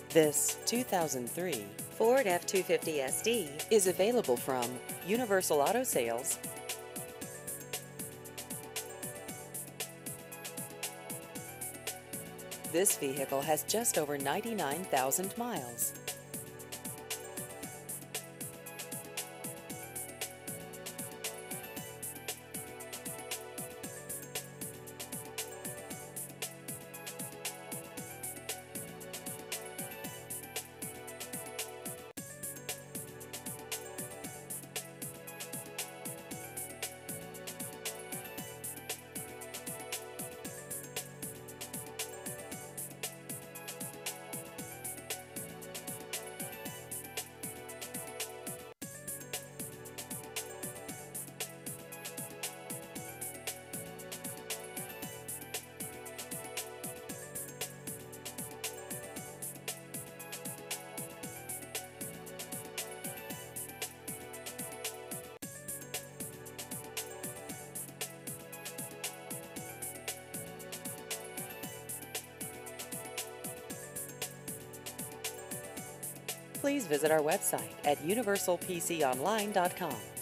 This 2003 Ford F-250 SD is available from Universal Auto Sales. This vehicle has just over 99,000 miles. Please visit our website at universalpconline.com.